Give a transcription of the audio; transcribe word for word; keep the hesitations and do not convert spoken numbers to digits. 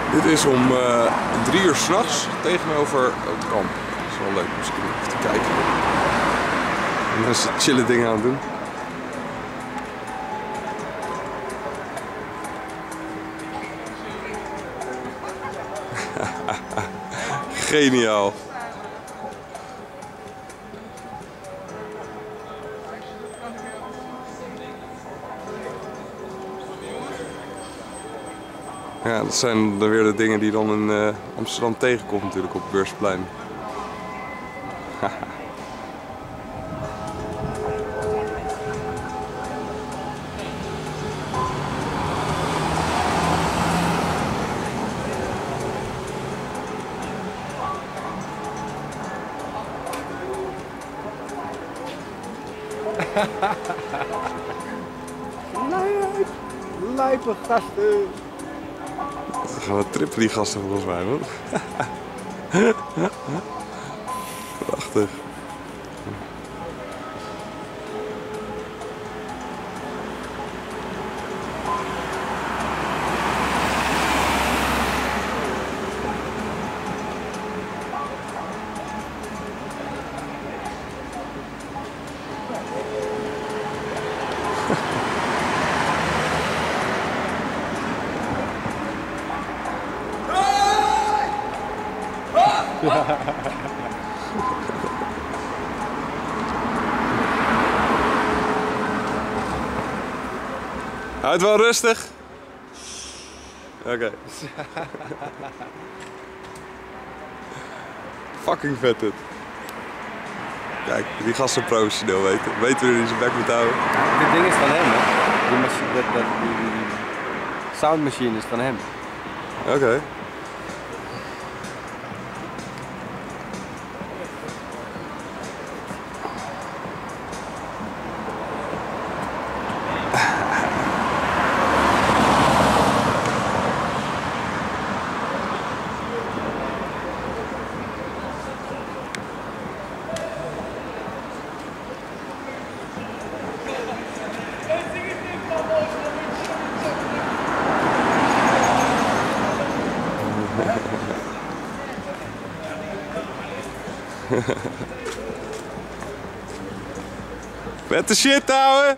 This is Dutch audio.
Dit is om uh, drie uur 's nachts tegenover het kamp. Dat is wel leuk misschien even te kijken. En mensen chille dingen aan het doen. Geniaal. Ja, dat zijn dan weer de dingen die je dan in uh, Amsterdam tegenkomt natuurlijk op het Beursplein. Lijpe gasten. Dan gaan we trippen die gasten volgens mij, man. Prachtig. Houd wel rustig. Oké. Okay. Fucking vet dit. Kijk, die gasten professioneel weten. Weten we er niet zijn bek moeten houden. Dit ding is van hem, hè? Die, machine, dat, dat, die, die, die soundmachine is van hem. Oké. Okay. Vette shit, ouwe!